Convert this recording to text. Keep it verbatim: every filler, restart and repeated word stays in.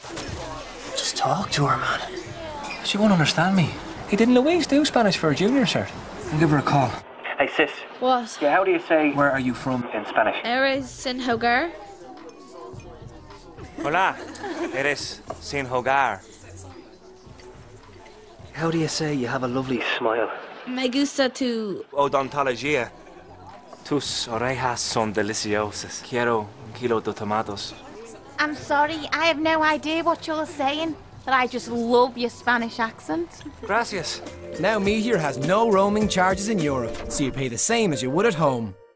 Just talk to her, man. She won't understand me. Hey, didn't Louise do Spanish for a junior cert? I'll give her a call. Hey, sis. What? Yeah, how do you say where are you from in Spanish? Eres sin hogar? Hola, eres sin hogar. How do you say you have a lovely smile? Me gusta tu... Odontología. Tus orejas son deliciosas. Quiero un kilo de tomatos. I'm sorry, I have no idea what you're saying, but I just love your Spanish accent. Gracias. Now Meteor has no roaming charges in Europe, so you pay the same as you would at home.